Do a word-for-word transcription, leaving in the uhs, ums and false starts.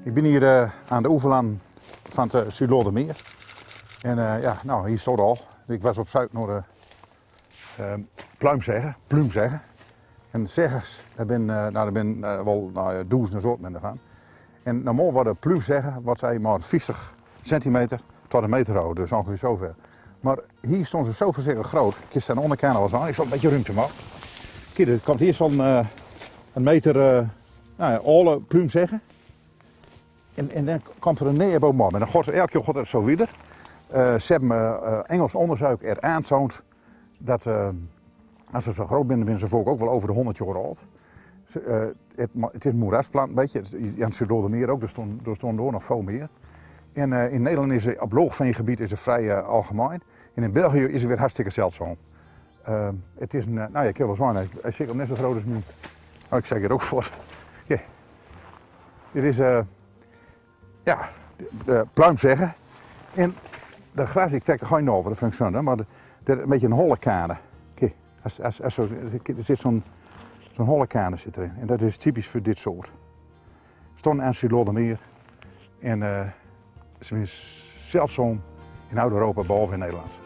Ik ben hier uh, aan de oeverlaan van het Zuidloodermeer. En uh, ja, nou, hier stond al. Ik was op zoek naar de uh, pluimzeggen, pluimzeggen. En zeggers, daar ben, uh, nou, daar ben uh, wel nou, duizenden soorten ervan. En normaal worden pluimzeggen, wat zij maar vijftig centimeter tot een meter oud, dus ongeveer zover. Maar hier stonden ze zo verschrikkelijk groot. Ik sta aan de onderkant al eens aan, ik zal een beetje ruimte maken. Kijk, er komt hier zo'n uh, een meter uh, nou ja, alle pluimzeggen. En, en dan komt er een neerboom en dan gaat elke keer gaat het zo weer. Uh, ze hebben uh, Engels onderzoek er aantoond dat uh, als ze zo groot zijn, dan zijn ze volk ook wel over de honderd jaar oud. Uh, het, het is een moerasplant, een beetje. Aan het Zuidloodermeer ook, er stonden er stond door nog veel meer. En uh, in Nederland is het op loogveengebied is het vrij uh, algemeen. En in België is het weer hartstikke zeldzaam. Uh, het is een, uh, nou ja, ik heb wel zwaar, hij is zeker net zo groot als nu. Oh, ik zeg er ook voor. Yeah. Dit is, uh, ja, de, de pluimzeggen. En de gras, ik trek er gewoon over, dat vind ik zo, maar er is een beetje een holle kade. Kijk, als, als, als zo, er zit zo'n zo'n holle kade zit erin. En dat is typisch voor dit soort. Stond aan het Zuidloodermeer. En uh, ze is zeldzaam in Oud-Europa, behalve in Nederland.